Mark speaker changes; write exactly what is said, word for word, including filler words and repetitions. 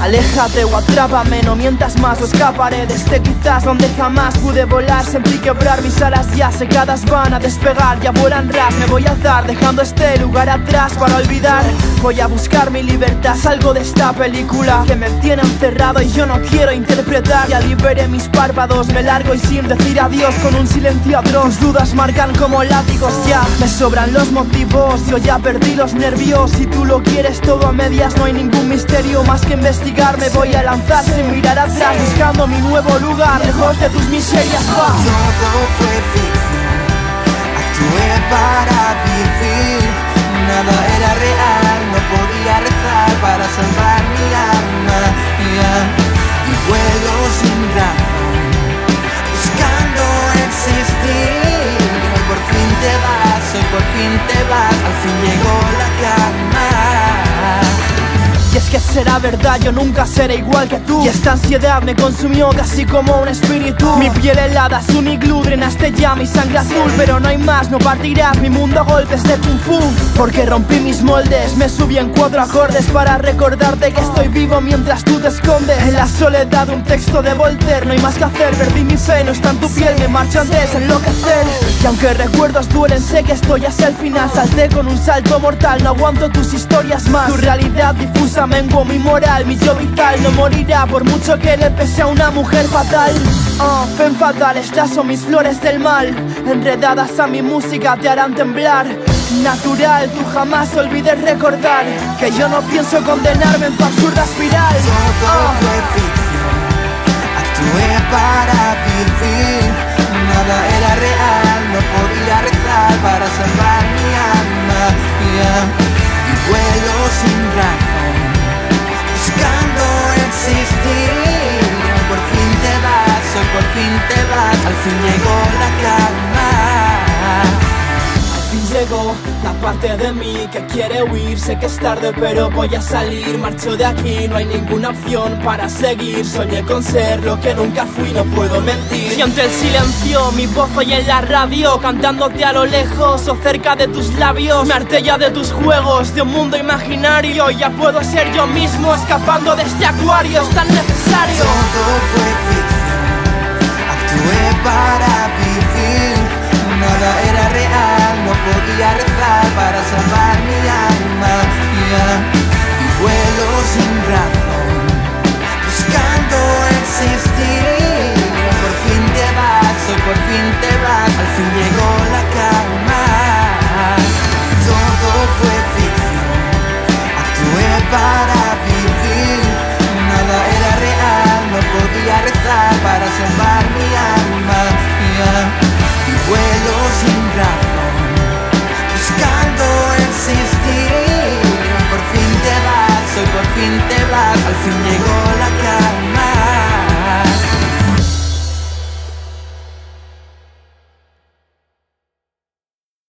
Speaker 1: Aléjate o atrápame, no mientas más o escaparé de este quizás donde jamás pude volar. Sentí quebrar mis alas ya secadas, van a despegar, ya vuelan ras. Me voy a alzar dejando este lugar atrás para olvidar. Voy a buscar mi libertad, salgo de esta película que me tiene encerrado y yo no quiero interpretar. Ya liberé mis párpados, me largo y sin decir adiós con un silencio atroz. Tus dudas marcan como látigos ya. Me sobran los motivos, yo ya perdí los nervios. Si tú lo quieres todo a medias, no hay ningún misterio más que investigar. Me voy a lanzar sin mirar atrás, buscando mi nuevo lugar, lejos de tus miserias. Va.
Speaker 2: Todo fue ficción, actué para vivir. Nada era real, no podía rezar para salvar mi alma, yeah. Y vuelo sin razón, buscando existir. Hoy por fin te vas, hoy por fin te vas, al fin llegó la calma.
Speaker 1: Y es que será verdad, yo nunca seré igual que tú. Y esta ansiedad me consumió casi como un espíritu. Mi piel helada es un iglú, drenaste ya mi sangre azul. Pero no hay más, no partirás mi mundo a golpes de kung fu. Porque rompí mis moldes, me subí en cuatro acordes para recordarte que estoy vivo mientras tú te escondes. En la soledad un texto de Voltaire, no hay más que hacer. Perdí mi fe, no está en tu piel, me marcho antes de enloquecer. Y aunque recuerdos duelen, sé que esto ya es el final. Salté con un salto mortal, no aguanto tus historias más. Tu realidad difusa menguó mi moral, mi yo vital no morirá por mucho que le pese a una mujer fatal. Oh, fen fatal, estas son mis flores del mal, enredadas a mi música te harán temblar. Natural, tú jamás olvides recordar que yo no pienso condenarme en tu absurda espiral.
Speaker 2: Todo
Speaker 1: oh.
Speaker 2: fue ficción, actué para vivir. Nada era real, no podía rezar para salvar mi alma, yeah. Y vuelo sin razón, buscando existir. Hoy por fin te vas, hoy por fin te vas, al fin llegó la calma.
Speaker 1: Al fin llegó la parte de mí que quiere huir. Sé que es tarde pero voy a salir. Marcho de aquí, no hay ninguna opción para seguir. Soñé con ser lo que nunca fui, no puedo mentir. Y ante el silencio, mi voz hoy en la radio, cantándote a lo lejos o cerca de tus labios. Me harté ya de tus juegos, de un mundo imaginario. Ya puedo ser yo mismo, escapando de este acuario. Es tan necesario.
Speaker 2: Todo fue ficción, actué para vivir.